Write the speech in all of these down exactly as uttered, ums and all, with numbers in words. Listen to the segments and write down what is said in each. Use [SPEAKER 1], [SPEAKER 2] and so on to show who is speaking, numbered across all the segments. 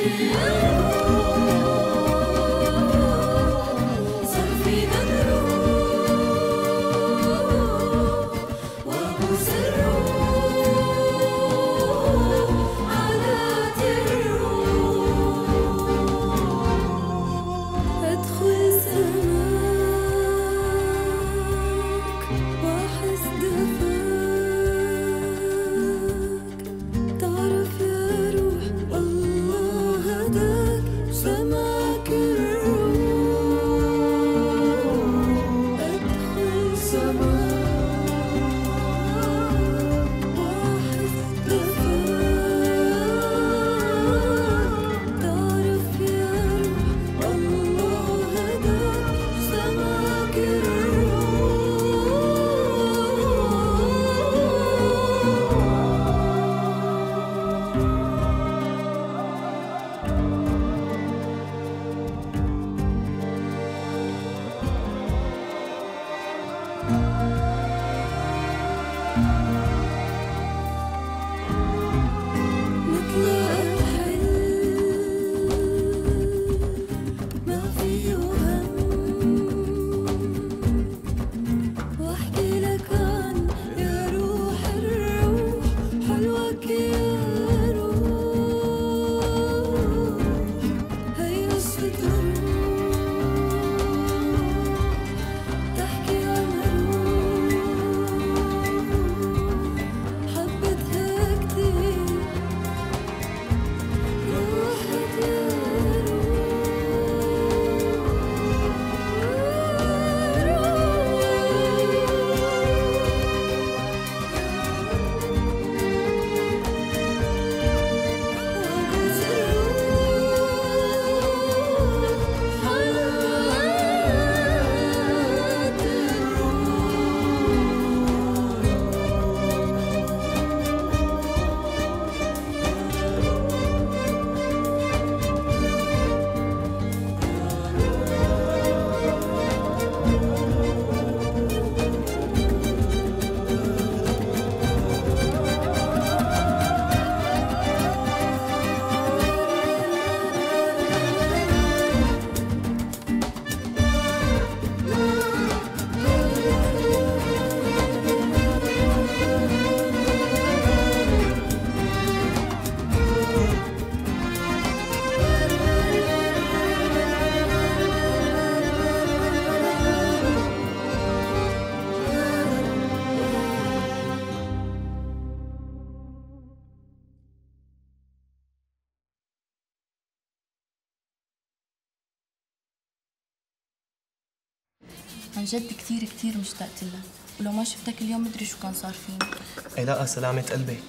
[SPEAKER 1] عن جد كثير كثير مشتقت لك، ولو ما شفتك اليوم مدري شو كان صار فيني.
[SPEAKER 2] اي لا سلامة قلبك.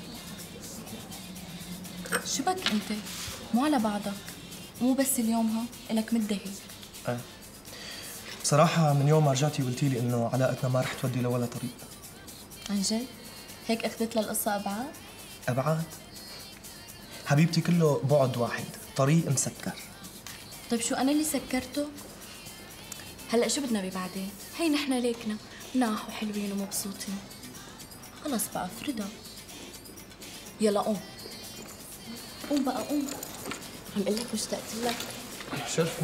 [SPEAKER 1] شو بك انت؟ مو على بعضك، مو بس اليوم ها، إلك مدة هيك.
[SPEAKER 2] ايه بصراحة من يوم ما رجعتي وقلتي لي انه علاقتنا ما رح تودي لولا طريق.
[SPEAKER 1] عن جد؟ هيك اخذت للقصة ابعاد؟
[SPEAKER 2] ابعاد؟ حبيبتي كله بعد واحد، طريق مسكر.
[SPEAKER 1] طيب شو انا اللي سكرته؟ هلا شو بدنا بعدين؟ هي نحن ليكنا مناح وحلوين ومبسوطين. خلص بقى فردا. يلا قوم. قوم بقى قوم. عم قل لك مشتقت لك.
[SPEAKER 2] شرفي.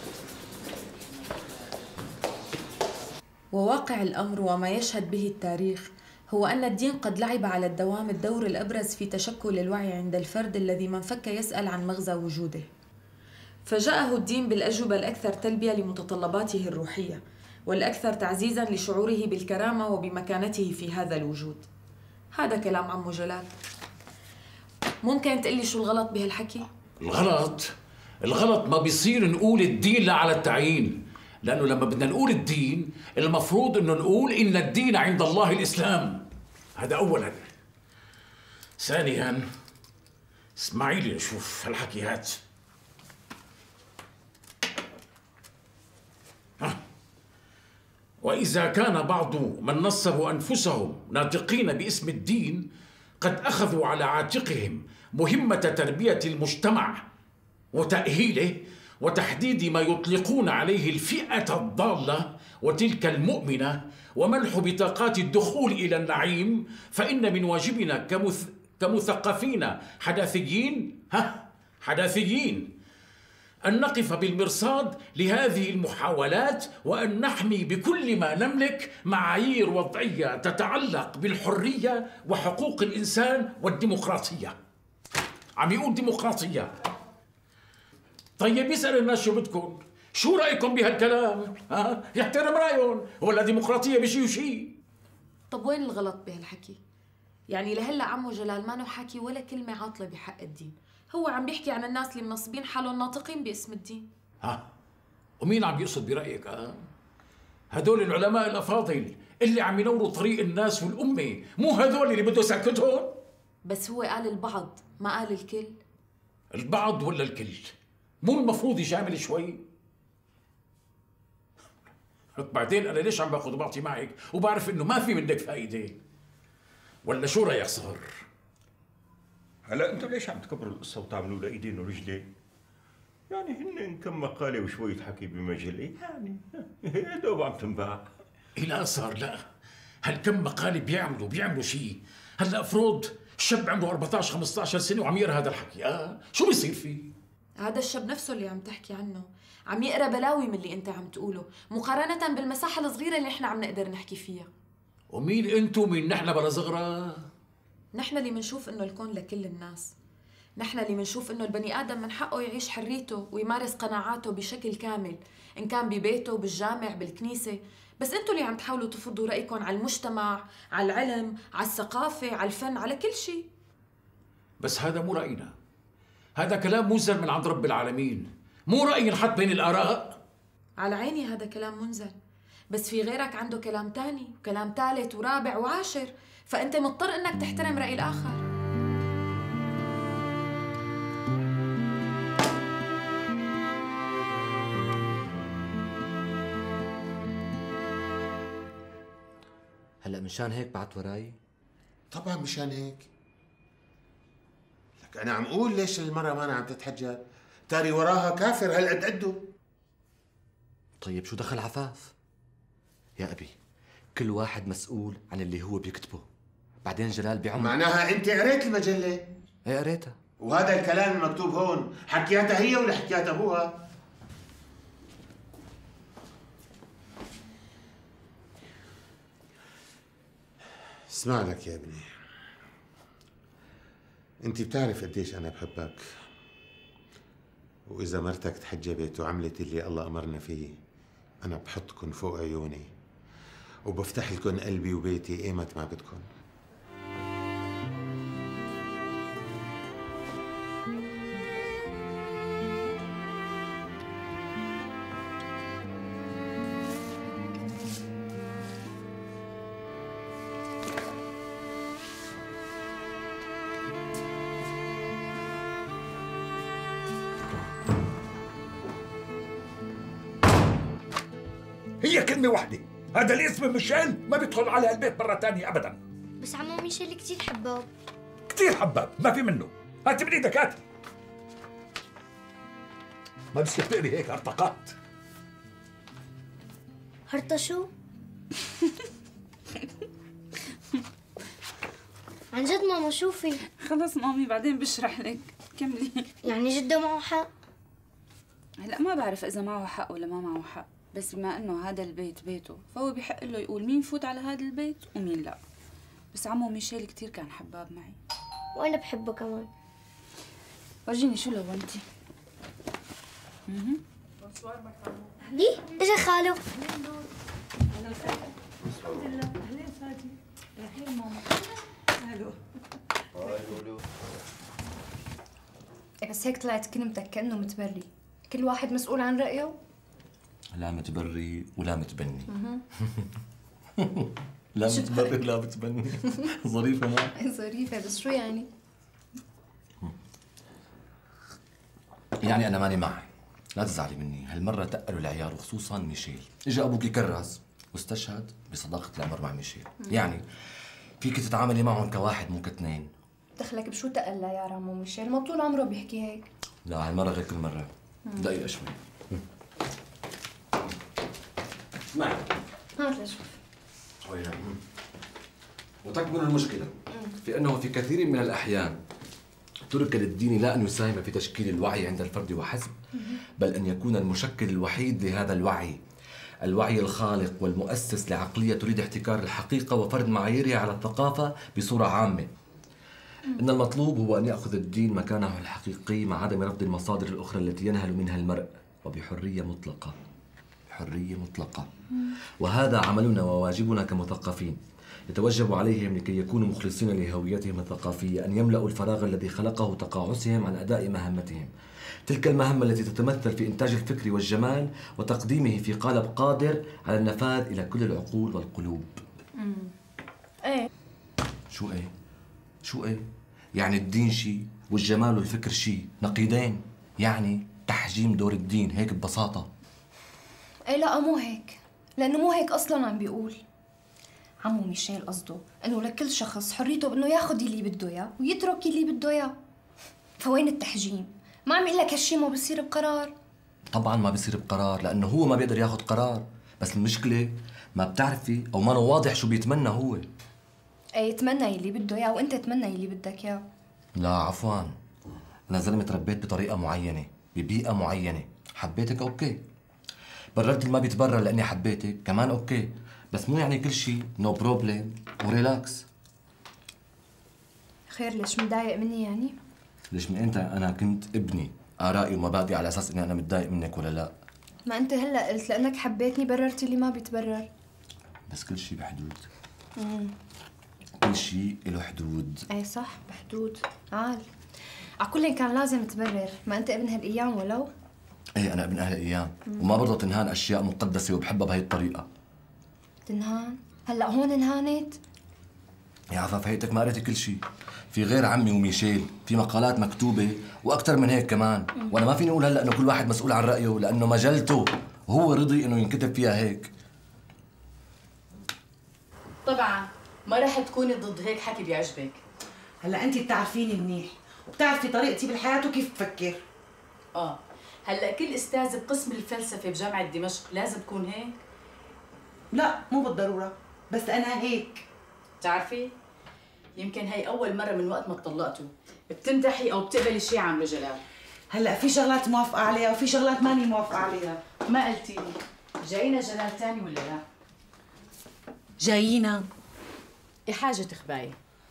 [SPEAKER 3] وواقع الأمر وما يشهد به التاريخ هو أن الدين قد لعب على الدوام الدور الأبرز في تشكل الوعي عند الفرد الذي من فك يسأل عن مغزى وجوده. فجاءه الدين بالأجوبة الأكثر تلبية لمتطلباته الروحية، والأكثر تعزيزاً لشعوره بالكرامة وبمكانته في هذا الوجود. هذا كلام عمو جلال. ممكن تقلي شو الغلط بهالحكي؟
[SPEAKER 4] الغلط؟ الغلط ما بيصير نقول الدين لا على التعيين، لأنه لما بدنا نقول الدين المفروض إنه نقول إن الدين عند الله الإسلام. هذا أولاً. ثانياً اسمعي لي نشوف هالحكي هات. وإذا كان بعض من نصبوا أنفسهم ناطقين باسم الدين قد أخذوا على عاتقهم مهمة تربية المجتمع وتأهيله وتحديد ما يطلقون عليه الفئة الضالة وتلك المؤمنة ومنح بطاقات الدخول إلى النعيم، فإن من واجبنا كمث... كمثقفين حداثيين ها حداثيين، أن نقف بالمرصاد لهذه المحاولات وأن نحمي بكل ما نملك معايير وضعية تتعلق بالحرية وحقوق الإنسان والديمقراطية. عم يقول ديمقراطية. طيب يسأل الناس شو بدكم؟ شو رأيكم بهالكلام؟ ها؟ يحترم رأيهم، ولا ديمقراطية بشي وشي؟
[SPEAKER 3] طب وين الغلط بهالحكي؟ يعني لهلا عمو جلال ما حكي ولا كلمة عاطلة بحق الدين، هو عم بيحكي عن الناس اللي منصبين حالهم ناطقين باسم الدين.
[SPEAKER 4] ها؟ ومين عم يقصد برأيك؟ ها؟ هدول العلماء الأفاضل اللي عم ينوروا طريق الناس والأمة، مو هدول اللي بده يسكتهم؟
[SPEAKER 3] بس هو قال البعض ما قال الكل.
[SPEAKER 4] البعض ولا الكل؟ مو المفروض يجامل شوي؟ بعدين أنا ليش عم باخذ بعطي معك وبعرف إنه ما في منك فايدة؟ ولا شو رأيك صغر؟
[SPEAKER 5] هلا انتم ليش عم تكبروا القصه وتعملوا لها ايدين ورجلين؟ يعني هن كم مقاله وشويه حكي بمجله، يعني يا دوب عم تنباع.
[SPEAKER 4] لا صار لا، هالكم مقالة بيعملوا بيعملوا شيء. هلا افرض شاب عمره أربعطعش خمسطعش سنة وعم يقرا هذا الحكي، اه شو بيصير فيه؟
[SPEAKER 3] هذا الشاب نفسه اللي عم تحكي عنه عم يقرا بلاوي من اللي انت عم تقوله، مقارنة بالمساحة الصغيرة اللي احنا عم نقدر نحكي فيها.
[SPEAKER 4] ومين انتو مين نحن بلا صغرى؟
[SPEAKER 3] نحن اللي منشوف انه الكون لكل الناس، نحن اللي منشوف انه البني ادم من حقه يعيش حريته ويمارس قناعاته بشكل كامل، ان كان ببيته، بالجامع، بالكنيسة. بس انتوا اللي عم تحاولوا تفرضوا رأيكم على المجتمع، على العلم، على الثقافة، على الفن، على كل شيء.
[SPEAKER 4] بس هذا مو رأينا، هذا كلام منزل من عند رب العالمين، مو رأي ينحط بين الآراء.
[SPEAKER 3] على عيني هذا كلام منزل، بس في غيرك عنده كلام تاني وكلام ثالث ورابع وعاشر، فأنت مضطر إنك تحترم رأي الآخر.
[SPEAKER 6] هلا مشان هيك بعت وراي؟
[SPEAKER 7] طبعا مشان هيك. لك انا عم اقول ليش المرأة ما أنا عم تتحجب؟ تاري وراها كافر هالقد قده.
[SPEAKER 6] طيب شو دخل عفاف؟ يا ابي كل واحد مسؤول عن اللي هو بيكتبه. بعدين جلال بعمر
[SPEAKER 7] معناها انت قريت المجلة؟
[SPEAKER 6] ايه قريتها.
[SPEAKER 7] وهذا الكلام المكتوب هون حكياتها هي ولا حكيات ابوها؟ اسمع لك يا ابني، انت بتعرف قديش انا بحبك، واذا مرتك تحجبت وعملت اللي الله امرنا فيه انا بحطكن فوق عيوني وبفتح لكن قلبي وبيتي ايمت ما بدكن.
[SPEAKER 4] هي كلمة واحدة، هذا الاسم ميشيل ما بيدخل على البيت مرة ثانية أبدا.
[SPEAKER 8] بس عمو ميشيل كثير حباب.
[SPEAKER 4] كثير حباب، ما في منه. هاتي من ايدك هاتي. ما بصير تقري هيك هرطقات.
[SPEAKER 8] هرطة شو؟ عن جد ماما شوفي.
[SPEAKER 9] خلص مامي بعدين بشرح لك، كملي.
[SPEAKER 8] يعني جده معه حق؟
[SPEAKER 9] هلا ما بعرف اذا معه حق ولا ما معه حق، بس بما انه هذا البيت بيته فهو بحق له يقول مين فوت على هذا البيت ومين لا. بس عمو ميشيل كثير كان حباب معي.
[SPEAKER 8] وانا بحبه كمان.
[SPEAKER 9] ورجيني شو لونتي. اها
[SPEAKER 8] دي اجا خالو.
[SPEAKER 9] اهلا وسهلا. الحمد لله. اهلين فادي. رايحين ماما. الو.
[SPEAKER 1] بس هيك طلعت كلمتك كأنه متبري، كل واحد مسؤول عن رأيه.
[SPEAKER 6] لا متبري ولا متبني. لا متبري ولا متبني. ظريفة ما؟
[SPEAKER 1] ظريفة بس شو يعني؟
[SPEAKER 6] يعني أنا ماني معي، لا تزعلي مني، هالمرة تقلوا العيار وخصوصا ميشيل، إجا أبوك يكرز واستشهد بصداقة العمر مع ميشيل، يعني فيك تتعاملي معهم كواحد مو كاثنين.
[SPEAKER 1] دخلك بشو تقل يا عمو ميشيل؟ ما طول عمره بيحكي هيك.
[SPEAKER 6] لا هالمرة غير كل مرة. دقيقة شوي. اسمعي.
[SPEAKER 1] هات لشوف.
[SPEAKER 6] وياه. وتكمن المشكلة في أنه في كثير من الأحيان ترك للدين لا أن يساهم في تشكيل الوعي عند الفرد وحسب، بل أن يكون المشكل الوحيد لهذا الوعي الوعي الخالق والمؤسس لعقلية تريد احتكار الحقيقة وفرض معاييرها على الثقافة بصورة عامة. إن المطلوب هو أن يأخذ الدين مكانه الحقيقي مع عدم رفض المصادر الأخرى التي ينهل منها المرء وبحرية مطلقة. حرية مطلقة. وهذا عملنا وواجبنا كمثقفين. يتوجب عليهم لكي يكونوا مخلصين لهويتهم الثقافية أن يملأوا الفراغ الذي خلقه تقاعسهم عن أداء مهمتهم، تلك المهمة التي تتمثل في إنتاج الفكر والجمال وتقديمه في قالب قادر على النفاذ إلى كل العقول والقلوب.
[SPEAKER 1] امم ايه
[SPEAKER 6] شو ايه؟ شو ايه؟ يعني الدين شيء والجمال والفكر شيء نقيضين، يعني تحجيم دور الدين هيك ببساطة.
[SPEAKER 10] ايه لا مو هيك، لأنه مو هيك أصلاً عم بيقول. عمو ميشيل قصده إنه لكل شخص حريته بإنه ياخذ اللي بده إياه ويترك اللي بده إياه. فوين التحجيم؟ ما عم يقول لك هالشيء ما بصير بقرار.
[SPEAKER 6] طبعاً ما بصير بقرار لأنه هو ما بيقدر ياخذ قرار، بس المشكلة ما بتعرفي أو ما واضح شو بيتمنى هو.
[SPEAKER 10] ايه يتمنى اللي بده إياه وأنت تمنى اللي بدك إياه.
[SPEAKER 6] لا عفواً، أنا زلمة تربيت بطريقة معينة ببيئة معينة، حبيتك أوكي، بررت اللي ما بيتبرر لأني حبيتك كمان أوكي، بس مو يعني كل شيء نو بروبلم وريلاكس.
[SPEAKER 10] خير ليش متضايق مني يعني؟
[SPEAKER 6] ليش من أنت أنا كنت ابني آرائي ومبادئي على أساس إني أنا متضايق منك ولا لا؟
[SPEAKER 10] ما أنت هلا قلت لأنك حبيتني بررت اللي ما بيتبرر.
[SPEAKER 6] بس كل شيء بحدود.
[SPEAKER 10] امم
[SPEAKER 6] كل شيء له حدود.
[SPEAKER 10] ايه صح بحدود. عال على كل كان لازم تبرر، ما أنت ابن هالأيام ولو؟
[SPEAKER 6] ايه أنا ابن أهل الأيام وما برضى تنهان أشياء مقدسة وبحبها بهي الطريقة.
[SPEAKER 10] تنهان؟ هلا هون انهانت؟
[SPEAKER 6] يا عفاف هيتك ما قريتي كل شيء، في غير عمي وميشيل في مقالات مكتوبة وأكثر من هيك كمان، وأنا ما فيني أقول هلا إنه كل واحد مسؤول عن رأيه لأنه مجلته وهو رضي إنه ينكتب فيها هيك.
[SPEAKER 11] طبعا ما رح تكوني ضد هيك حكي بيعجبك.
[SPEAKER 12] هلا انت بتعرفيني منيح وبتعرفي طريقتي بالحياه وكيف بفكر.
[SPEAKER 11] اه هلا كل استاذ بقسم الفلسفه بجامعه دمشق لازم تكون هيك؟
[SPEAKER 12] لا مو بالضروره، بس انا هيك.
[SPEAKER 11] بتعرفي يمكن هي اول مره من وقت ما اتطلقتوا بتمدحي او بتقبلي شيء عن جلال.
[SPEAKER 12] هلا في شغلات موافقه عليها وفي شغلات ماني موافقه عليها.
[SPEAKER 11] ما قلتي لي جاينا جلال تاني ولا لا؟
[SPEAKER 12] جايينا.
[SPEAKER 11] ايه حاجه تخباي؟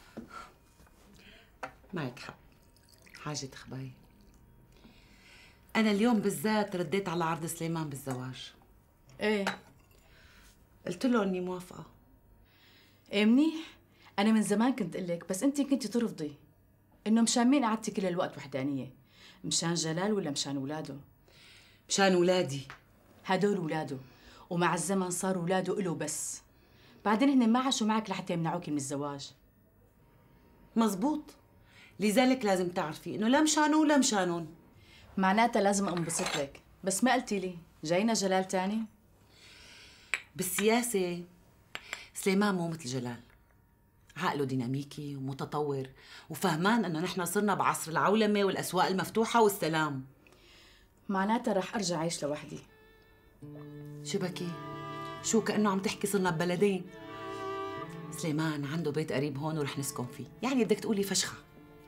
[SPEAKER 12] معك حق، حاجه تخباي. انا اليوم بالذات رديت على عرض سليمان بالزواج.
[SPEAKER 11] ايه
[SPEAKER 12] قلت له اني موافقه.
[SPEAKER 11] ايه منيح، انا من زمان كنت قلك بس انت كنتي ترفضي. انه مشان مين قعدتي كل الوقت وحدانيه؟ مشان جلال ولا مشان اولاده؟
[SPEAKER 12] مشان اولادي.
[SPEAKER 11] هدول اولاده ومع الزمن صاروا اولاده إله بس. بعدين هن ما عاشوا معك لحتى يمنعوكي من الزواج.
[SPEAKER 12] مزبوط، لذلك لازم تعرفي انه لا مشانه ولا مشانون.
[SPEAKER 11] معناتها لازم انبسط لك، بس ما قلتي لي جاينا جلال تاني؟
[SPEAKER 12] بالسياسة سليمان مو مثل جلال، عقله ديناميكي ومتطور وفهمان انه نحن صرنا بعصر العولمة والاسواق المفتوحة والسلام.
[SPEAKER 11] معناتها رح ارجع اعيش لوحدي.
[SPEAKER 12] شو بكي؟ شو كأنه عم تحكي صرنا ببلدين؟ سليمان عنده بيت قريب هون ورح نسكن فيه، يعني بدك تقولي فشخة.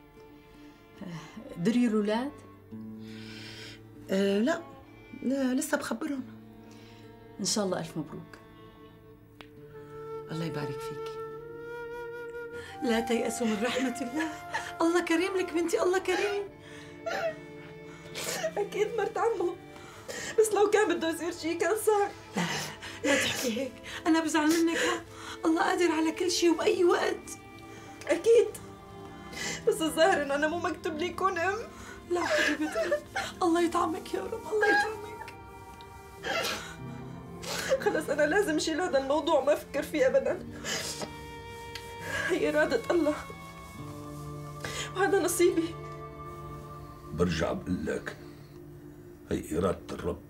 [SPEAKER 11] دري الأولاد؟
[SPEAKER 12] أه لا. لا لسه بخبرهم.
[SPEAKER 11] إن شاء الله ألف مبروك.
[SPEAKER 12] الله يبارك فيكي.
[SPEAKER 13] لا تيأسوا من رحمة الله، الله كريم لك بنتي، الله كريم. أكيد مرت عمو، بس لو كان بده يصير شيء كان صار. لا لا تحكي هيك، أنا بزعل منك. ها الله قادر على كل شيء وبأي وقت. أكيد، بس الظاهر إنه أنا مو مكتوب لي كون أم. لا حبيبتي، الله يطعمك يا رب، الله يطعمك. خلص أنا لازم شيل هذا الموضوع ما أفكر فيه أبداً. هي إرادة الله وهذا نصيبي.
[SPEAKER 4] برجع بقول لك هي إرادة الرب،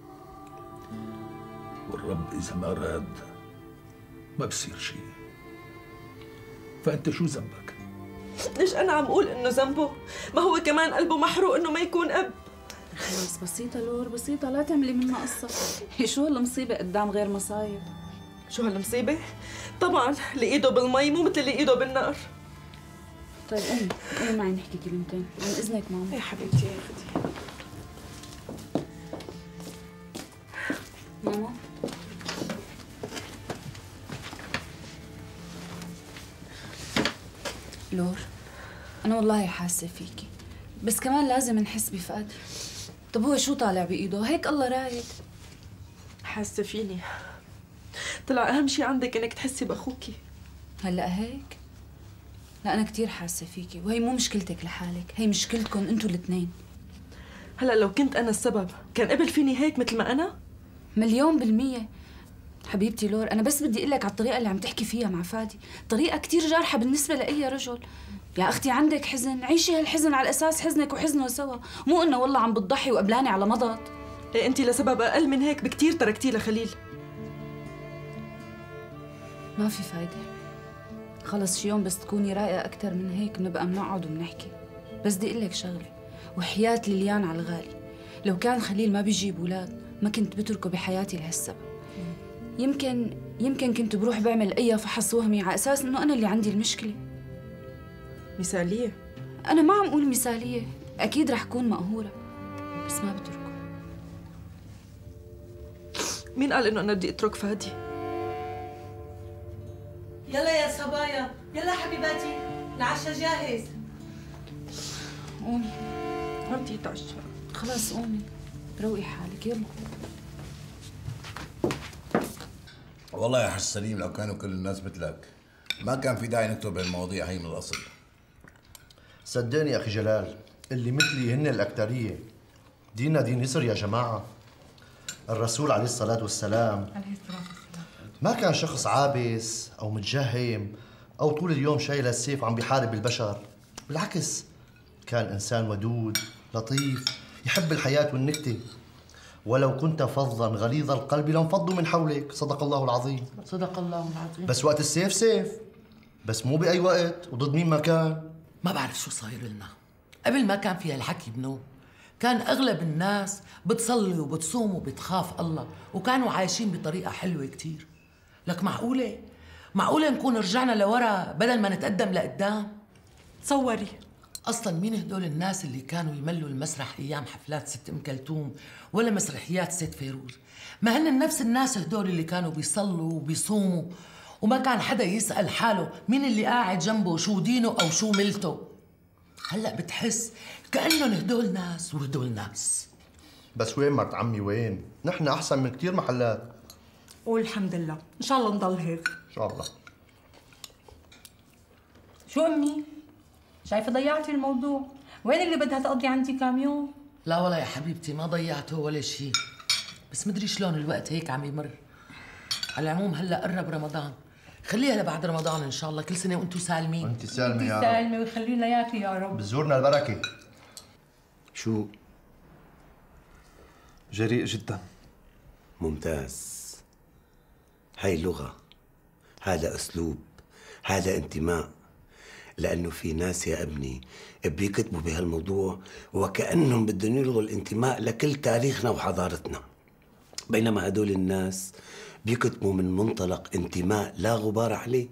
[SPEAKER 4] والرب إذا ما أراد ما بصير شيء. فأنت شو ذنبك؟
[SPEAKER 13] ليش أنا عم أقول إنه ذنبه؟ ما هو كمان قلبه محروق إنه ما يكون أب.
[SPEAKER 9] خلص بسيطة لور، بسيطة، لا تعملي منها قصة. هي شو هالمصيبة قدام غير مصايب؟
[SPEAKER 13] شو هالمصيبة؟ طبعاً اللي إيده بالمي مو مثل اللي إيده بالنار.
[SPEAKER 9] طيب قومي قومي معي نحكي كلمتين عن اذنك ماما.
[SPEAKER 13] يا حبيبتي يا اختي.
[SPEAKER 9] ماما لور، أنا والله حاسة فيكي، بس كمان لازم نحس بفادي. طب هو شو طالع بإيده؟ هيك الله رايد.
[SPEAKER 13] حاسة فيني، طلع أهم شي عندك إنك تحسي بأخوكي.
[SPEAKER 9] هلأ هيك؟ لا أنا كتير حاسة فيكي، وهي مو مشكلتك لحالك، هي مشكلتكم أنتوا الاثنين.
[SPEAKER 13] هلأ لو كنت أنا السبب، كان قبل فيني هيك مثل ما أنا؟
[SPEAKER 9] مليون بالمية. حبيبتي لور، أنا بس بدي أقول لك على الطريقة اللي عم تحكي فيها مع فادي، طريقة كتير جارحة بالنسبة لأي رجل. يا أختي عندك حزن، عيشي هالحزن على أساس حزنك وحزنه سوا، مو إنه والله عم بتضحي وقبلاني على مضض.
[SPEAKER 13] إيه أنت لسبب أقل من هيك بكتير تركتيه لخليل.
[SPEAKER 9] ما في فايدة، خلص شي يوم بس تكوني رايقة أكتر من هيك بنبقى بنقعد وبنحكي. بس بدي أقول لك شغلة، وحياة ليليان على الغالي، لو كان خليل ما بيجيب أولاد ما كنت بتركه بحياتي لهالسبب. يمكن يمكن كنت بروح بعمل أي فحص وهمي على أساس إنه أنا اللي عندي المشكلة.
[SPEAKER 13] مثالية؟
[SPEAKER 9] أنا ما عم أقول مثالية، أكيد رح كون مقهورة، بس ما بتركه.
[SPEAKER 13] مين قال إنه أنا بدي أترك فادي؟
[SPEAKER 12] يلا يا صبايا، يلا حبيباتي، العشاء جاهز.
[SPEAKER 9] قومي
[SPEAKER 13] ما بدي أتعشى.
[SPEAKER 9] خلاص قومي روقي حالك يلا.
[SPEAKER 14] والله يا حاج سليم لو كانوا كل الناس مثلك ما كان في داعي نكتب المواضيع هي من الاصل.
[SPEAKER 15] صدقني يا اخي جلال، اللي مثلي هن الاكثريه. ديننا دين يسر يا جماعه. الرسول عليه الصلاه والسلام
[SPEAKER 16] عليه الصلاه والسلام
[SPEAKER 15] ما كان شخص عابس او متجهم او طول اليوم شايل السيف وعم بيحارب البشر، بالعكس كان انسان ودود لطيف يحب الحياه والنكته. ولو كنت فظا غليظ القلب لانفضوا من حولك. صدق الله العظيم.
[SPEAKER 16] صدق الله العظيم.
[SPEAKER 15] بس وقت السيف سيف، بس مو باي وقت وضد مين ما كان.
[SPEAKER 12] ما بعرف شو صاير لنا. قبل ما كان في هالحكي بنو، كان اغلب الناس بتصلي وبتصوم وبتخاف الله، وكانوا عايشين بطريقه حلوه كتير. لك معقوله معقوله نكون رجعنا لورا بدل ما نتقدم لقدام؟
[SPEAKER 13] تصوري
[SPEAKER 12] اصلا مين هدول الناس اللي كانوا يملوا المسرح ايام حفلات ست ام كلثوم ولا مسرحيات ست فيروز؟ ما هن نفس الناس هدول اللي كانوا بيصلوا وبيصوموا وما كان حدا يسأل حاله مين اللي قاعد جنبه شو دينه او شو ملته. هلا بتحس كأنهم هدول ناس وهدول ناس.
[SPEAKER 15] بس وين مرت عمي وين؟ نحن احسن من كثير محلات.
[SPEAKER 16] والحمد لله، ان شاء الله نضل هيك.
[SPEAKER 15] ان شاء الله.
[SPEAKER 16] شو امي؟ شايفه ضيعتي الموضوع، وين اللي بدها تقضي عندي كام يوم؟
[SPEAKER 12] لا والله يا حبيبتي ما ضيعته ولا شيء، بس مدري شلون الوقت هيك عم يمر. على العموم هلا قرب رمضان، خليها لبعد رمضان ان شاء الله، كل سنه وانتم سالمين.
[SPEAKER 15] وانت سالمه يا رب.
[SPEAKER 16] سالمه ويخلي لنا اياكي يا رب.
[SPEAKER 15] بزورنا البركه.
[SPEAKER 17] شو؟
[SPEAKER 2] جريء جدا.
[SPEAKER 17] ممتاز. هاي لغة، هذا أسلوب، هذا انتماء. لأنه في ناس يا ابني بيكتبوا بهالموضوع وكأنهم بدهم يلغوا الانتماء لكل تاريخنا وحضارتنا، بينما هدول الناس بيكتبوا من منطلق انتماء لا غبار عليه.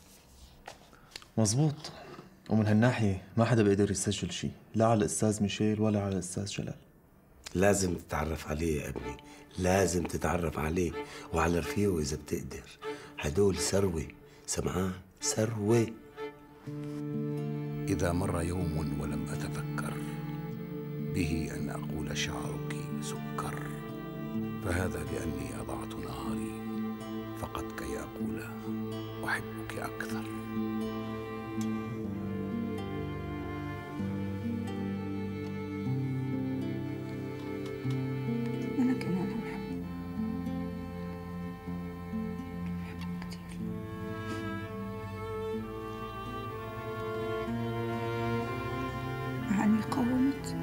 [SPEAKER 2] مزبوط. ومن هالناحية ما حدا بيقدر يسجل شيء، لا على الأستاذ ميشيل ولا على الأستاذ جلال.
[SPEAKER 17] لازم تتعرف عليه يا ابني، لازم تتعرف عليه وعلى رفيقه إذا بتقدر. هدول ثروة، سمعان؟ ثروة.
[SPEAKER 18] إذا مر يوم ولم أتفكر به أن أقول شعرك سكر، فهذا لأني أضعت نهاري فقط كي أقول أحبك أكثر.
[SPEAKER 9] أنا كمان بحبك، بحبك كثير. مع إني قاومت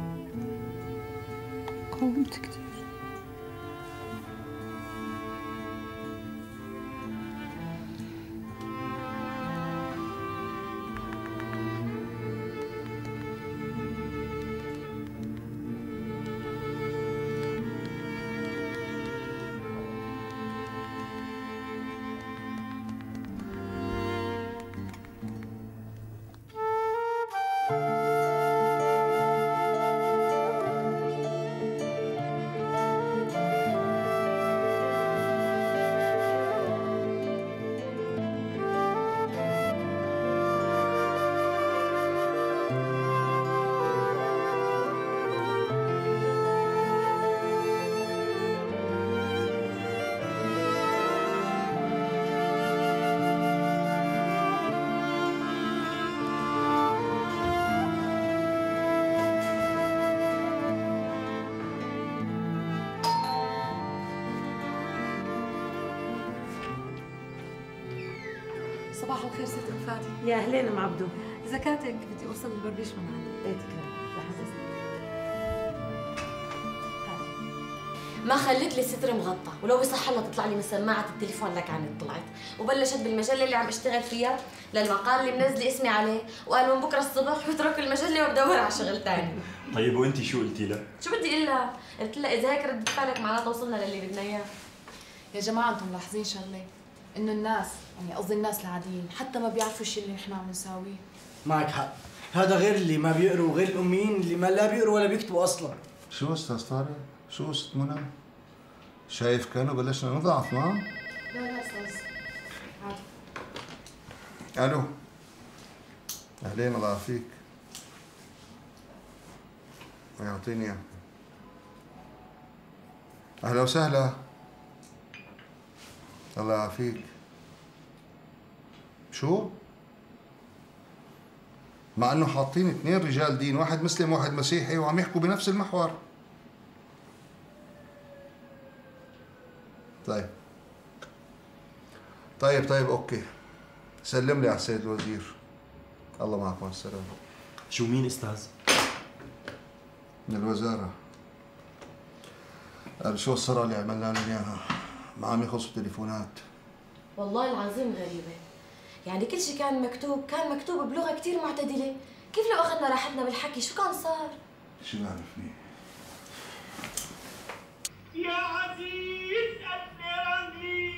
[SPEAKER 9] قاومت كثير.
[SPEAKER 3] صباح الخير ست ام فادي.
[SPEAKER 13] يا اهلين ام عبدو.
[SPEAKER 3] زكاتك بدي اوصل البرديش من عندي.
[SPEAKER 13] ايه تكرم لحظة.
[SPEAKER 19] ما خليت لي ستر مغطى، ولو بصح الله تطلع لي من سماعة التليفون لك عن طلعت، وبلشت بالمجلة اللي عم اشتغل فيها للمقال اللي منزلي اسمي عليه، وقال من بكره الصبح بترك المجلة وبدور على شغل ثاني.
[SPEAKER 20] طيب وانت شو قلتي لها؟
[SPEAKER 19] شو بدي اقول لها؟ قلت لها اذا هيك ردت فعلك معناتها وصلنا للي بدنا اياه.
[SPEAKER 3] يا جماعة انتم ملاحظين شغلة؟ انه الناس، يعني قصدي الناس العاديين، حتى ما بيعرفوا الشيء اللي نحن عم نساويه.
[SPEAKER 21] معك حق، هذا غير اللي ما بيقروا وغير الأميين اللي ما لا بيقروا ولا بيكتبوا أصلا.
[SPEAKER 14] شو استاذ طارق؟ شو ست منى؟ شايف كانوا بلشنا نضعف معه؟
[SPEAKER 3] لا لا استاذ عادي.
[SPEAKER 14] الو اهلين الله يعافيك. يعطيني اياه. اهلا وسهلا. الله يعافيك. شو؟ مع انه حاطين اثنين رجال دين، واحد مسلم وواحد مسيحي، وعم يحكوا بنفس المحور. طيب طيب طيب اوكي. سلم لي على السيد الوزير. الله معك، مع السلامة.
[SPEAKER 20] شو مين استاذ؟
[SPEAKER 14] من الوزارة. قال شو الصرا اللي عملنا لهم اياها؟ ما عم يخلصوا تليفونات.
[SPEAKER 19] والله العظيم غريبة، يعني كل شيء كان مكتوب كان مكتوب بلغة كثير معتدلة، كيف لو أخذنا راحتنا بالحكي شو كان صار؟
[SPEAKER 14] شو بعرفني؟
[SPEAKER 22] يا عزيز أسرني.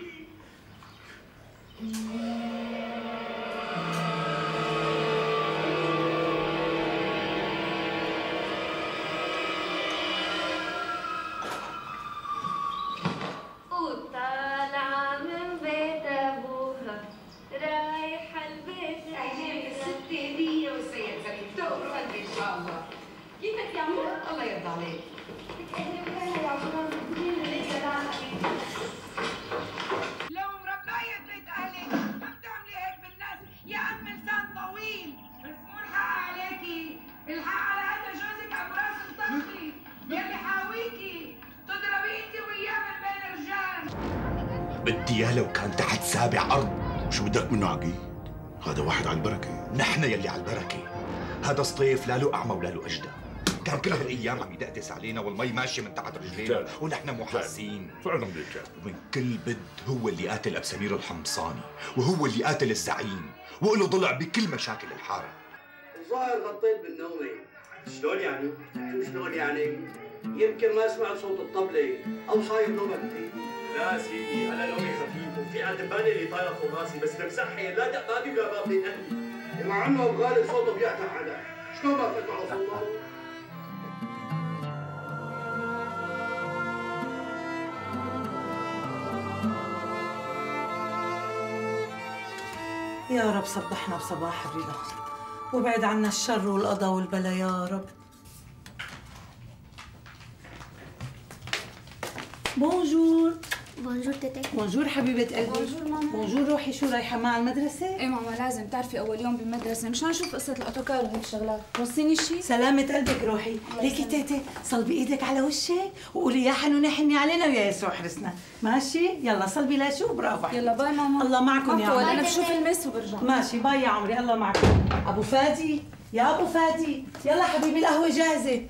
[SPEAKER 23] وطالعة من بيت أبوها رايحة البيت.
[SPEAKER 24] أهلين بالستة مية والسيد سليم، تقبلوا قلبي إن شاء الله. كيفك يا عمر؟ الله يرضى عليك. لو مرباية بيت أهلك ما بتعملي هيك بالناس يا أم لسان طويل. بس مو الحق عليكي، الحق على هذا جوزك أبو راس مطخي يلي حاويكي تضربي أنت وياه من بين الرجال.
[SPEAKER 25] بدي اياه لو كان تحت سابع ارض. شو بدك منه عقيد؟ هذا واحد على البركه. نحن يلي على البركه. هذا سطيف لا له اعمى ولا له اجدى. كان كل هالايام عم يدقدس علينا والمي ماشيه من تحت رجلينا ونحن مو حاسين.
[SPEAKER 26] فعلا بيتجاب.
[SPEAKER 25] ومن كل بد هو اللي قاتل ابو سمير الحمصاني، وهو اللي قاتل الزعيم، وله ضلع بكل مشاكل الحاره.
[SPEAKER 27] الظاهر غطيت بالنومه. شلون يعني؟ شو شلون يعني؟ يمكن ما سمعت صوت الطبله او صاير نومه كثير. لا سيدي انا نومي خفيف وفي عدبانه اللي طايره فوق راسي بس مصحي لا دقابي ولا باب بين اهلي. مع انه بغالب صوته بيعتم على شلون ما فهمت على صوته؟
[SPEAKER 13] يا رب صبحنا بصباح الرضا وابعد عنا الشر والقضاء والبلا يا رب. بونجور.
[SPEAKER 8] بونجور تيتي.
[SPEAKER 13] بونجور حبيبة قلبي.
[SPEAKER 10] بونجور ماما.
[SPEAKER 13] بونجور. روحي شو رايحة مع المدرسة؟
[SPEAKER 10] ايه ماما لازم، بتعرفي أول يوم بالمدرسة مشان أشوف قصة الأوتوكار وهيك شغلات، وصيني شي؟
[SPEAKER 13] سلامة قلبك روحي. ليكي تيتي صلبي ايدك على وشك وقولي يا حنونة حني علينا ويا يسوع حرسنا، ماشي؟ يلا صلبي لشوف. برافو.
[SPEAKER 10] يلا باي ماما.
[SPEAKER 13] الله معكم يا عمري.
[SPEAKER 10] أنا بشوف المس وبرجع.
[SPEAKER 13] ماشي باي يا عمري، الله معكم. أبو فادي، يا أبو فادي، يلا حبيبي القهوة جاهزة.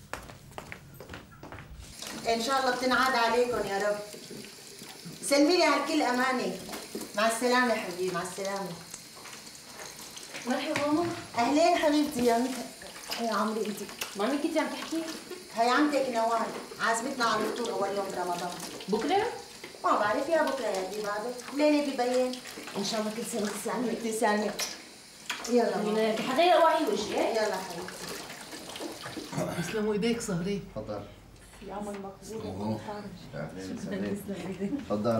[SPEAKER 28] ان شاء الله بتنعاد عليكم يا رب. سلمي لي على الكل امانه. مع السلامه حبيبي، مع السلامه.
[SPEAKER 19] مرحبا ماما.
[SPEAKER 28] اهلين حبيبتي يا ميكا.
[SPEAKER 19] يا عمري انت مع مين كنتي عم تحكي؟
[SPEAKER 28] هي عمتك نوال عازمتنا على الفطور اول يوم برمضان.
[SPEAKER 19] بكره؟
[SPEAKER 28] ما بعرف يا بكره يا دي بعده، ليله ببين.
[SPEAKER 19] ان شاء الله كل سنه تسلمي تسلمي.
[SPEAKER 28] يلا
[SPEAKER 19] ماما حغير وعي وجهي.
[SPEAKER 28] يلا حبيبتي.
[SPEAKER 12] تسلموا ايديك صهري.
[SPEAKER 15] تفضل.
[SPEAKER 19] يا عم المقبول.
[SPEAKER 15] تفضل.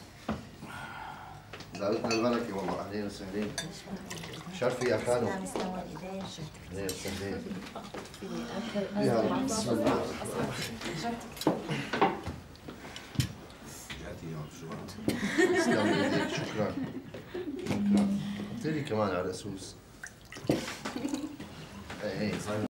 [SPEAKER 15] زادتنا البركة والله. أهلين وسهلين. شرفي يا خالو. أهلين وسهلين. يا رب بسم الله. تسلم ايديك. شكرا. شكرا. اعطيني كمان على الاسوس. ايه ايه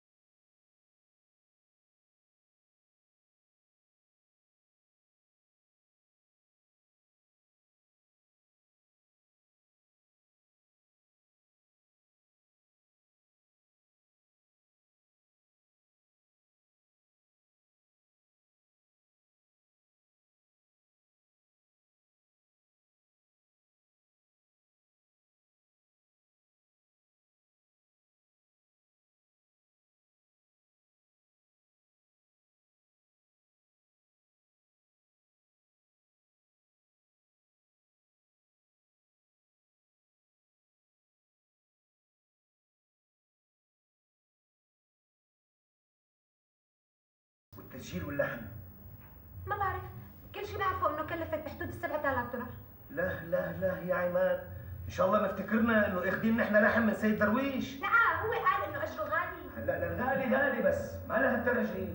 [SPEAKER 1] التسجيل واللحن؟
[SPEAKER 23] ما بعرف، كل شيء بعرفه انه كلفك بحدود السبعة آلاف دولار.
[SPEAKER 1] لا لا لا يا عماد، ان شاء الله ما افتكرنا انه اخذين نحن لحن من سيد درويش.
[SPEAKER 23] لا هو قال انه اجره غالي.
[SPEAKER 1] لا لا الغالي غالي بس ما لها الدرجه.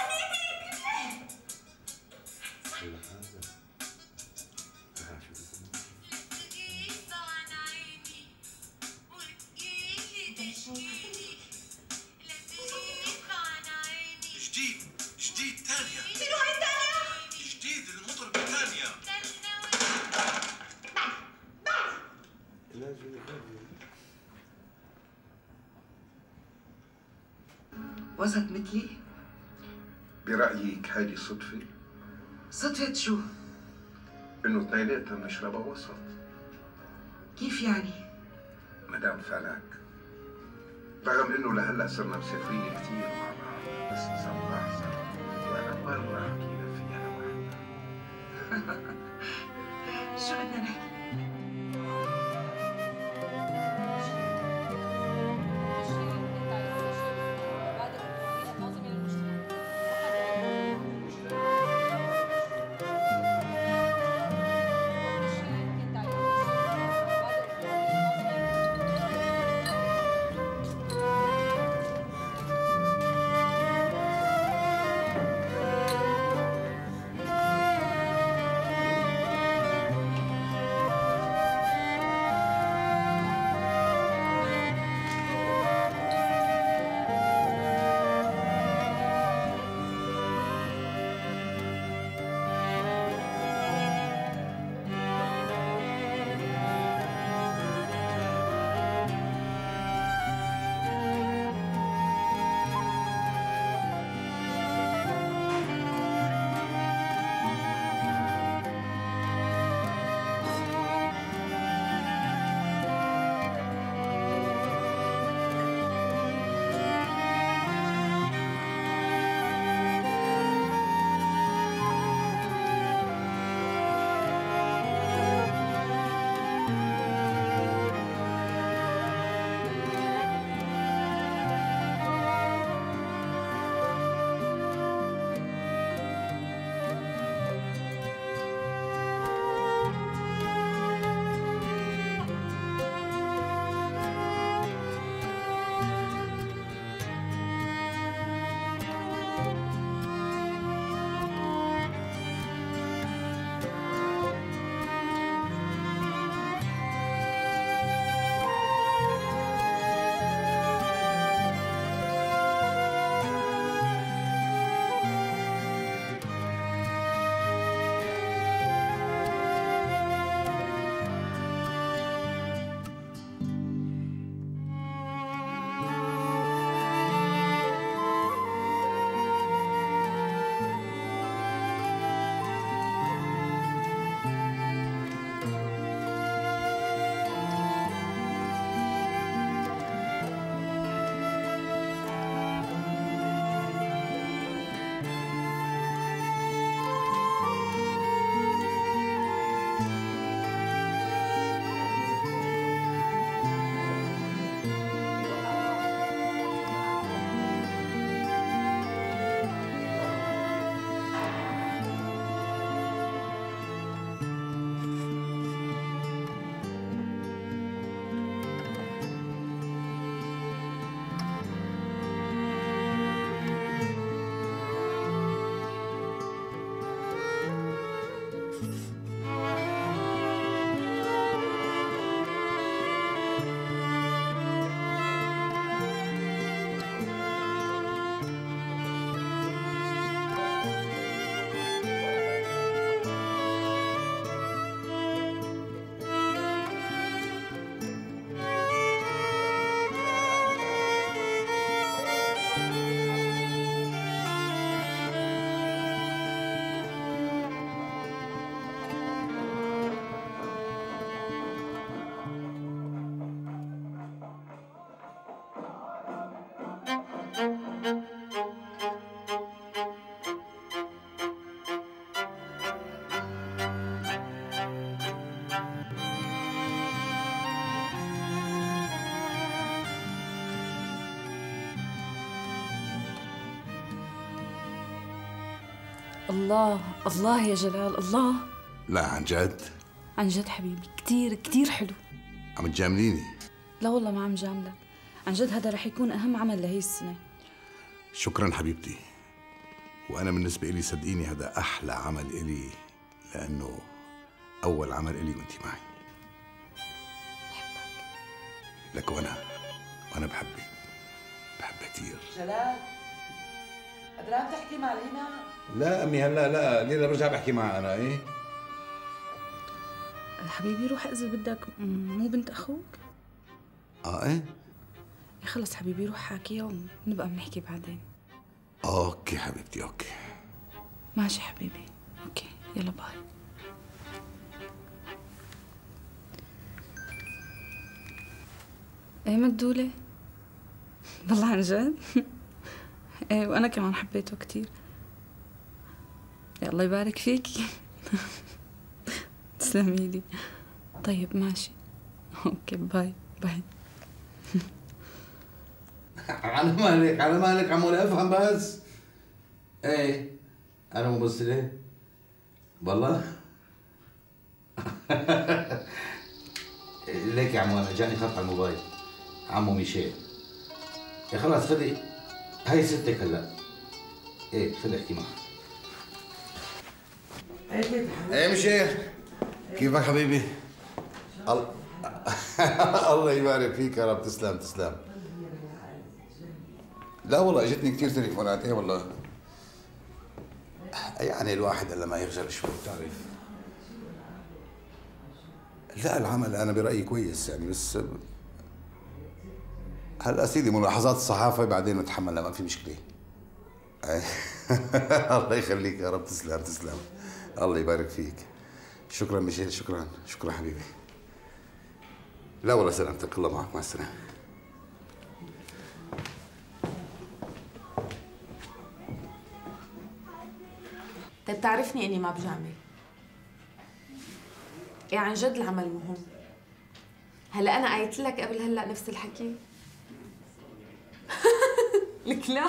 [SPEAKER 4] جديد جديد تانية. شنو هاي تانية؟ جديد المطرب تانية.
[SPEAKER 5] وسط مثلي؟
[SPEAKER 25] برأيك هذه صدفة؟
[SPEAKER 5] صدفة شو؟
[SPEAKER 25] إنه اثنيناتنا نشربها وسط.
[SPEAKER 5] كيف يعني؟
[SPEAKER 25] مدام فلك، رغم إنه لهلا صرنا مسافرين كثير مع بعض، بس إذا ملاحظة ولا مرة حكينا فيها لوحدنا.
[SPEAKER 5] شو بدنا نحكي؟
[SPEAKER 9] الله الله يا جلال الله.
[SPEAKER 14] لا عن جد؟
[SPEAKER 9] عن جد حبيبي كتير كتير حلو.
[SPEAKER 14] عم تجامليني؟
[SPEAKER 9] لا والله ما عم جاملك، عن جد هذا رح يكون أهم عمل لهي السنة.
[SPEAKER 14] شكرا حبيبتي، وأنا بالنسبة إلي صدقيني هذا أحلى عمل إلي، لأنه أول عمل إلي وأنت معي.
[SPEAKER 9] بحبك.
[SPEAKER 14] لك وأنا وأنا بحبك بحبك كثير.
[SPEAKER 12] جلال قدران تحكي مع لينا؟
[SPEAKER 14] لا أمي هلا لا، ليلى برجع بحكي معها أنا. إيه
[SPEAKER 9] حبيبي روح إذا بدك، مو بنت أخوك؟
[SPEAKER 14] آه إيه؟
[SPEAKER 9] إيه خلص حبيبي روح حاكيها ونبقى بنحكي بعدين.
[SPEAKER 14] أوكي حبيبتي أوكي.
[SPEAKER 9] ماشي حبيبي أوكي يلا باي. ايه مدولة؟ والله عن جد؟ ايه وانا كمان حبيته كتير. يا الله يبارك فيكي. تسلمي لي. طيب ماشي اوكي باي باي.
[SPEAKER 14] على مالك على مالك عمول افهم بس. ايه انا ممثلة والله. ليك يا عمو انا جاني خط على الموبايل عمو ميشيل. يا خلاص خذي هاي ستك هلا. ايه خذي احكي معها. ايه ميشيل كيفك حبيبي؟ الله الله يبارك فيك يا رب. تسلم تسلم. لا والله اجتني كثير تليفونات. ايه والله يعني الواحد الا ما يخجل شوي بتعرف. لا العمل انا برايي كويس يعني، بس هلا سيدي ملاحظات الصحافه بعدين نتحملها ما في مشكله. الله يخليك يا رب. تسلم تسلم. الله يبارك فيك. شكرا ميشيل. شكرا شكرا حبيبي. لا والله سلامتك. الله معك. مع السلامه.
[SPEAKER 3] طيب بتعرفني اني ما بجامل. ايه عن جد العمل مهم. هلا انا قايت لك قبل هلا نفس الحكي. لك لا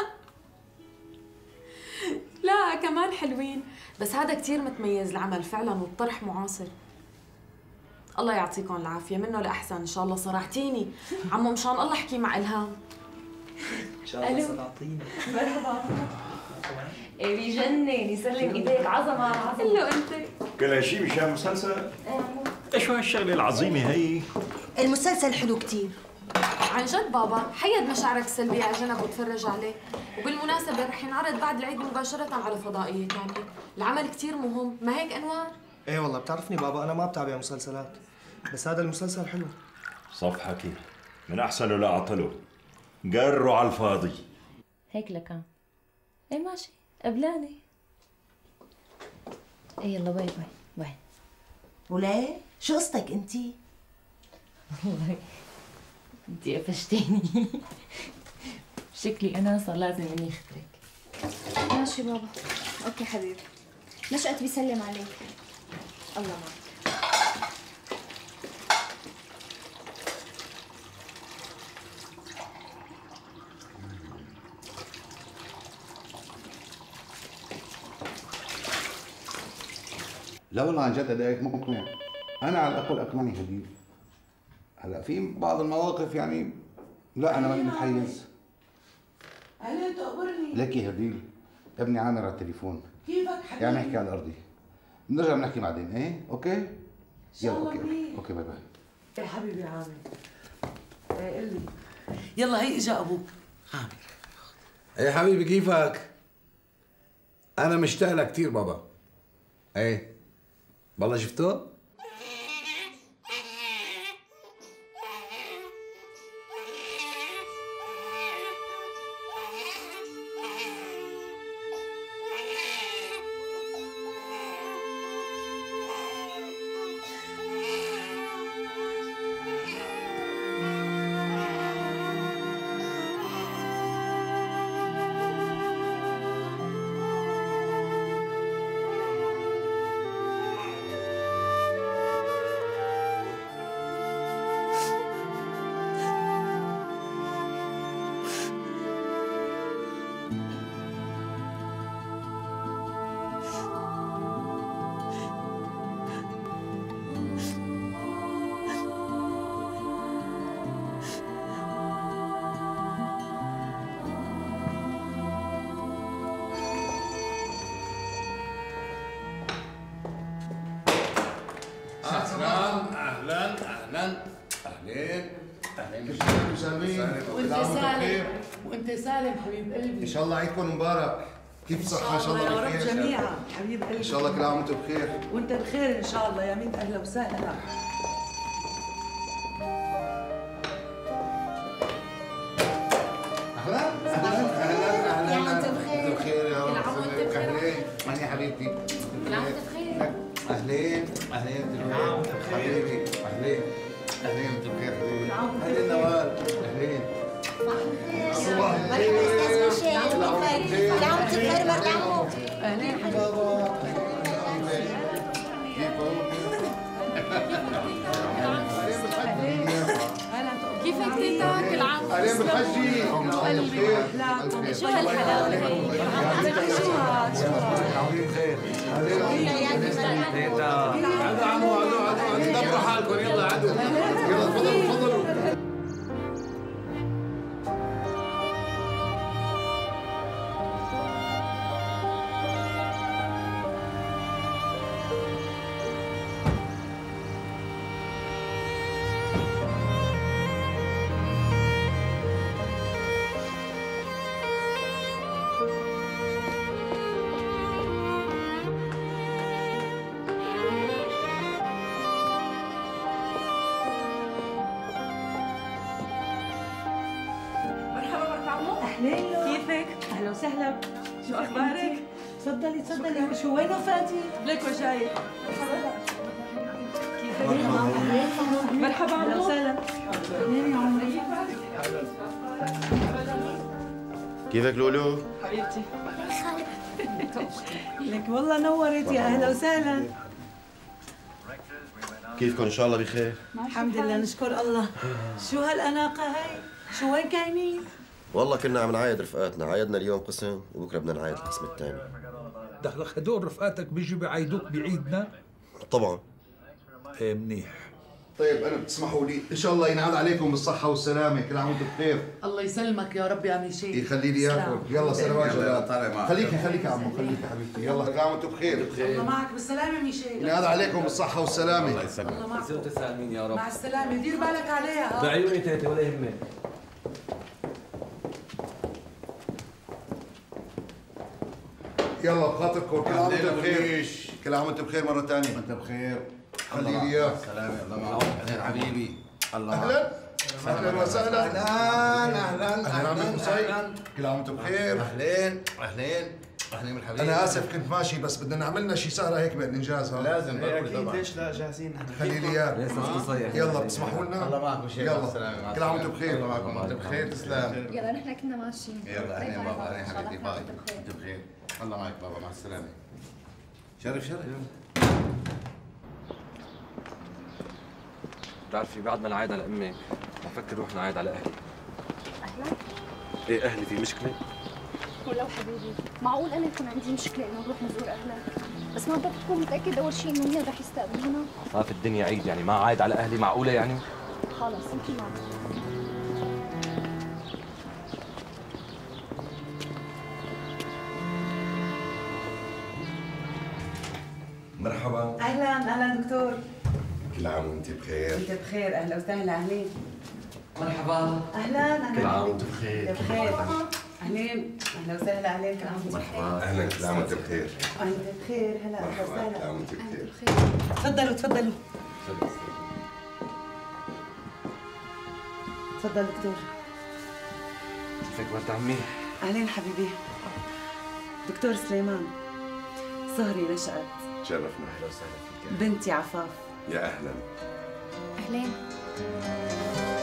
[SPEAKER 3] لا كمان حلوين، بس هذا كتير متميز العمل فعلا والطرح معاصر. الله يعطيكم العافية، منه لأحسن إن شاء الله. صرحتيني عمو مشان الله احكي مع إلهام.
[SPEAKER 2] إن شاء الله صرحتيني.
[SPEAKER 3] مرحبا. ايه بيجنن يسلم ايديك. عظمة عظمة. له انت
[SPEAKER 4] كل هالشيء مشان مسلسل؟ ايش هالشغلة العظيمة هي؟
[SPEAKER 28] المسلسل حلو كتير.
[SPEAKER 3] عن جد بابا حيد مشاعرك السلبية على جنب وتفرج عليه. وبالمناسبة رح ينعرض بعد العيد مباشرة على فضائية كاملة. العمل كتير مهم، ما هيك أنوار؟
[SPEAKER 2] ايه والله بتعرفني بابا انا ما بتابع مسلسلات، بس هذا المسلسل حلو.
[SPEAKER 4] صف حكي من أحسنه لا أعطله. قروا على الفاضي.
[SPEAKER 19] هيك لكان. ايه ماشي قبلاني. ايه يلا باي باي باي.
[SPEAKER 28] وليه؟ شو قصتك انتي؟
[SPEAKER 19] والله انتي قفشتيني. شكلي انا صار لازم اني اخترك.
[SPEAKER 10] ماشي بابا. اوكي حبيبي. نشأت بيسلم عليك. الله معك.
[SPEAKER 14] لا والله عن جد ادائك مقنع. انا على الاقل اقنعني هديل. هلا في بعض المواقف يعني لا انا ماني متحيز.
[SPEAKER 12] هلا تقبرني.
[SPEAKER 14] لك يا هديل ابني عامر على التليفون.
[SPEAKER 12] كيفك حبيبي؟
[SPEAKER 14] يعني نحكي على الارضي. بنرجع بنحكي بعدين. ايه اوكي؟ يلا اوكي
[SPEAKER 12] بيه.
[SPEAKER 14] اوكي باي باي.
[SPEAKER 12] يا حبيبي عامر. ايه قل لي. يلا هي اجا ابوك عامر.
[SPEAKER 14] ايه حبيبي كيفك؟ انا مشتاق لك كثير بابا. ايه والله شفته؟
[SPEAKER 15] اهلا سامي.
[SPEAKER 12] وانت سالم وانت سالم حبيب قلبي.
[SPEAKER 15] ان شاء الله عيدكم مبارك. كيف الصحة؟ ان شاء الله
[SPEAKER 13] يا رب
[SPEAKER 15] بخير
[SPEAKER 13] جميعا حبيب قلبي.
[SPEAKER 15] ان شاء الله كل عام وانتم بخير.
[SPEAKER 13] وانت بخير ان شاء الله يا مين. اهلا وسهلا.
[SPEAKER 15] اهلا اهلا اهلا
[SPEAKER 8] يا عم انت بخير.
[SPEAKER 15] انت بخير يا رب.
[SPEAKER 8] كل عام وانت بخير.
[SPEAKER 15] اهلين ماني يا حبيبتي.
[SPEAKER 8] كل عام وانت بخير.
[SPEAKER 15] اهلين اهلين انت بخير حبيبي. اهلين اهلين انت بخير حبيبي. اهلين نوال. اهلين
[SPEAKER 8] مرحبا استاذ ميشيل. كل عام وانت بخير مرت عمو.
[SPEAKER 13] اهلين
[SPEAKER 15] بابا.
[SPEAKER 3] كيفك تيتا؟ كل عام
[SPEAKER 15] اهلين بالحجي.
[SPEAKER 3] قلبي شو هالحلاوه هي؟
[SPEAKER 15] شو هاد شو هاد بخير.
[SPEAKER 27] تيتا عدو عمو عدو عدو دبروا حالكم يلا عدو.
[SPEAKER 15] يلا تفضلوا تفضلوا.
[SPEAKER 13] اهلين كيفك؟ اهلا وسهلا. شو اخبارك؟ تفضلي تفضلي. شو وين وفاتي؟ لك وجاي. كيفك؟ مرحبا اهلا وسهلا. اهلين يا عمري.
[SPEAKER 20] كيفك لولو؟
[SPEAKER 13] حبيبتي. لك والله نورت. يا اهلا وسهلا.
[SPEAKER 20] كيفكم ان شاء الله بخير؟
[SPEAKER 13] الحمد لله نشكر الله. شو هالاناقه هاي؟ شو وين كاينين؟
[SPEAKER 20] والله كنا عم نعايد رفقاتنا، عايدنا اليوم قسم وبكره بدنا نعايد القسم الثاني.
[SPEAKER 6] دخلك هدول رفقاتك بيجوا بيعيدوك بعيدنا؟
[SPEAKER 20] طبعا.
[SPEAKER 6] ايه منيح.
[SPEAKER 15] طيب انا بتسمحوا لي ان شاء الله ينعاد عليكم بالصحة والسلامة. كل عام وانتم بخير.
[SPEAKER 12] الله يسلمك يا رب يا ميشيل.
[SPEAKER 15] يخلي لي اياكم. يلا سلامات
[SPEAKER 14] يلا طالع معك.
[SPEAKER 15] خليكي خليكي يا عمو خليكي حبيبتي. يلا كل عام وانتم بخير.
[SPEAKER 12] الله معك بالسلامة ميشيل.
[SPEAKER 15] ينعاد عليكم بالصحة والسلامة.
[SPEAKER 14] الله يسلمك.
[SPEAKER 12] الله معك.
[SPEAKER 27] زرت السالمين يا رب.
[SPEAKER 12] مع السلامة. دير بالك عليها.
[SPEAKER 27] بعيوني تيتا ولا يهمك.
[SPEAKER 15] يلا بخاطركم كل عام وانتم بخير. كل عام وانتم بخير مرة ثانية.
[SPEAKER 14] انت بخير.
[SPEAKER 15] خلي لي اياك.
[SPEAKER 14] سلامة الله معك. اهلا حبيبي. الله معك.
[SPEAKER 15] اهلا اهلا وسهلا.
[SPEAKER 14] اهلا اهلا
[SPEAKER 15] اهلا عمي قصي. كل عام وانتم بخير.
[SPEAKER 14] اهلين اهلين اهلين بالحبيب.
[SPEAKER 15] انا اسف كنت ماشي بس بدنا نعمل لنا شي سهره هيك بعد ننجازها.
[SPEAKER 14] لازم ضروري طبعا.
[SPEAKER 20] ليش لا جاهزين نحن.
[SPEAKER 15] خلي لي اياه. يلا بتسمحوا لنا.
[SPEAKER 14] الله معك وشيخ.
[SPEAKER 15] يلا كل عام وانتم بخير.
[SPEAKER 14] الله معكم وانتم بخير. تسلم.
[SPEAKER 10] يلا نحن كنا ماشيين.
[SPEAKER 14] يلا اهلين بابا. اهلين حبيبتي باي. انت بخير. الله معك بابا مع السلامة. شرف شرف.
[SPEAKER 27] بتعرفي بعد ما نعايد على امك بفكر روح نعايد على اهلي.
[SPEAKER 10] اهلك؟
[SPEAKER 27] ايه اهلي في مشكله؟
[SPEAKER 10] ولو حبيبي معقول انا يكون عندي مشكله انه نروح نزور اهلك، بس ما بدك تكون متاكد اول شيء انه هن رح يستقبلونا.
[SPEAKER 27] عفاف الدنيا عيد يعني ما عايد على اهلي معقوله يعني؟
[SPEAKER 10] خلص امشي معك.
[SPEAKER 14] مرحبا.
[SPEAKER 13] اهلا اهلا دكتور.
[SPEAKER 14] كل عام وانت بخير.
[SPEAKER 13] انت بخير. اهلا وسهلا. اهلين.
[SPEAKER 12] مرحبا.
[SPEAKER 13] اهلا اهلا.
[SPEAKER 14] كل عام وانت بخير.
[SPEAKER 13] انت بخير. اهلين. اهلا وسهلا. اهلين. كل عام وانت بخير.
[SPEAKER 14] اهلا كل عام وانت بخير.
[SPEAKER 13] انت بخير. هلا اهلا
[SPEAKER 14] مرحبا كل
[SPEAKER 13] وسهلا.
[SPEAKER 14] عام وانت بخير.
[SPEAKER 13] تفضلوا تفضلوا. تفضل دكتور.
[SPEAKER 27] كيفك مرت عمي؟
[SPEAKER 13] اهلين حبيبي. دكتور سليمان. صهري نشأت.
[SPEAKER 14] تشرفنا. اهلا وسهلا فيك.
[SPEAKER 13] بنتي عفاف.
[SPEAKER 14] يا اهلا.
[SPEAKER 10] اهلين.